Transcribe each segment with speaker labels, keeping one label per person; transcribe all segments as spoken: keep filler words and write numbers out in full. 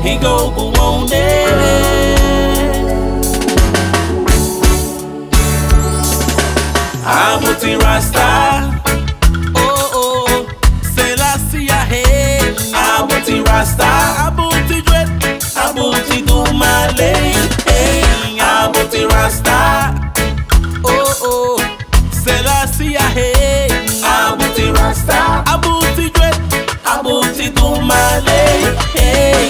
Speaker 1: he go go on there. Abuti Rasta, oh oh, Selassie hey. Abuti Rasta, Abuti Dread, Abuti Dumale, hey. Abuti Rasta, oh oh, Selassie hey. Abuti Rasta, Abuti Dread, Abuti Dumale, hey.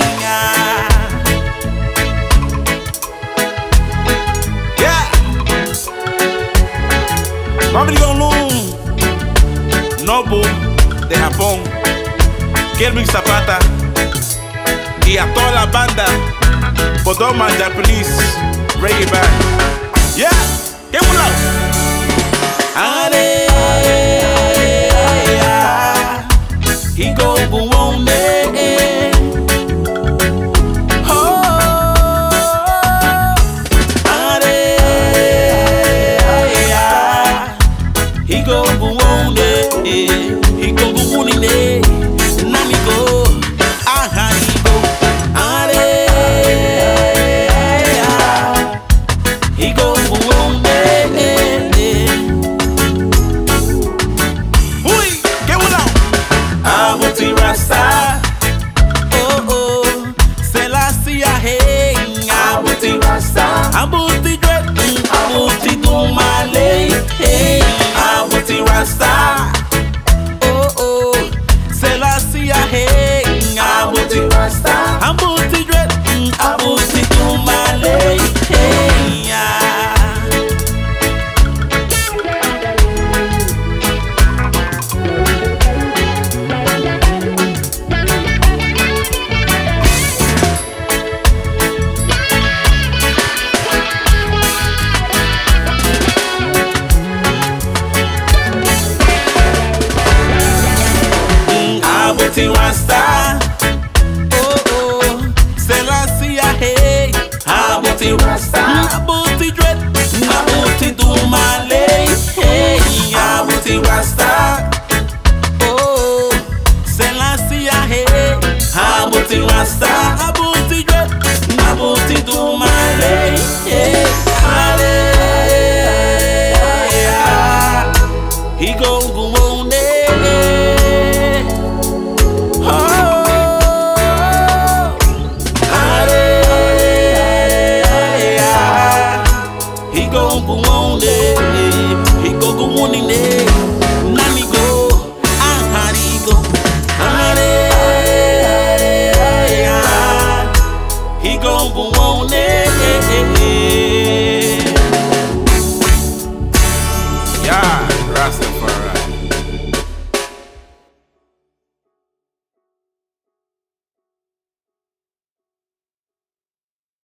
Speaker 1: Vamos Nobu de Japón, Kelvin Zapata y a toda la banda Bodoma Japanese Reggae Band. Yeah, get one out. Ale, he go go on there. Oh, Ale, he go go on there. He go go on there. Nami go, aha he go. Ale, he go go on there. Ui, get one out. Abuti Rasta, oh oh, Selassie hey. Abuti Rasta, Abuti Dread, Abuti Dumale, hey. Abuti Rasta.